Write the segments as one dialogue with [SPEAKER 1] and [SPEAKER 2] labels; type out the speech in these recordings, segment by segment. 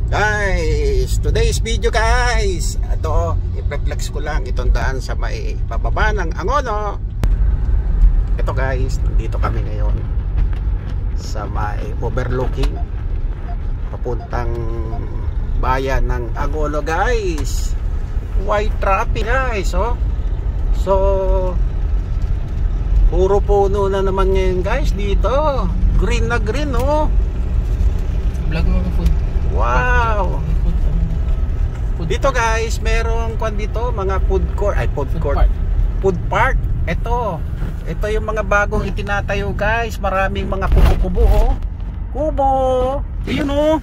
[SPEAKER 1] Guys, today's video guys, ito, i-reflex ko lang itong daan sa may pababa ng Angono. Ito guys, nandito kami ngayon sa may overlooking papuntang bayan ng Angono guys. White traffic guys, oh. So puro puno na naman ngayon guys dito. Green na green, oh.
[SPEAKER 2] Vlog mo food.
[SPEAKER 1] Wow. Dito guys, merong kwan dito, mga food court, ay food court. Food park. Ito yung mga bagong itinatayo guys. Maraming mga kubo-kubo, oh. Kubo. Ayun, oh.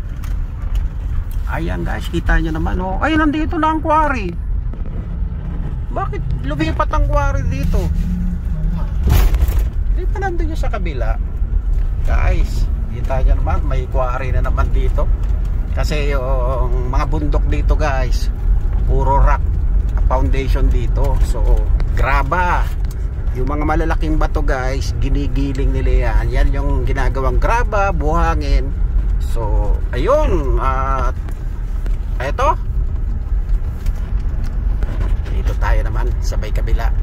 [SPEAKER 1] Ayan guys, kita nyo naman, oh. Ayun, nandito na ang quarry. Bakit lumipat ang quarry dito? Di pa nandun yung sa kabila. Guys, kita nyo naman, may quarry na naman dito. Kasi yung mga bundok dito guys, puro rock foundation dito. So graba. Yung mga malalaking bato guys, ginigiling nila yan. Yan yung ginagawang graba, buhangin. So ayun, eto, dito tayo naman sa may kabila.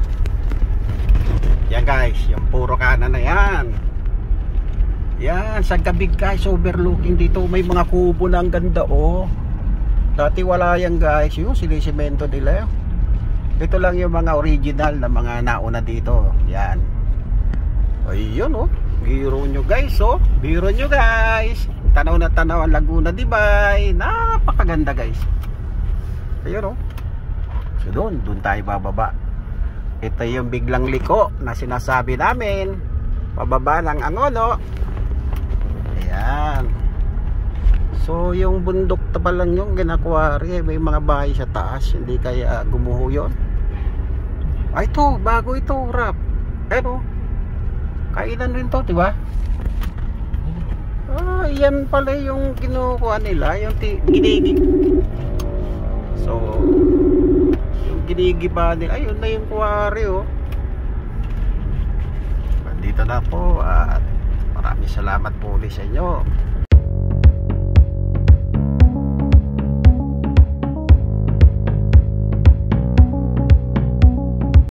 [SPEAKER 1] Yan guys, yung puro kanan na yan. Yan, sa gabi guys, overlooking dito. May mga kubo na ang ganda, oh. Dati wala yan guys, yung sinisemento nila. Ito lang yung mga original na mga nauna dito. Yan. Ayun, oh. Biro nyo guys, oh. Biro nyo guys. Tanaw na tanaw ang Laguna de Bay. Napakaganda guys. Ayun, oh. So doon tayo bababa. Ito yung biglang liko na sinasabi namin. Pababa ng Angono. Ayan. So yung bundok pa lang yung ginakwari, may mga bahay sa taas, hindi kaya gumuho yun. Ay, ito, bago ito, rap. Pero kainan rin to, diba? Yan pala yung kinukuha nila, yung ginigi. So yung ginigiba nila, ayun na yung kuwari, oh. Dito na po at maraming salamat po ulit sa inyo.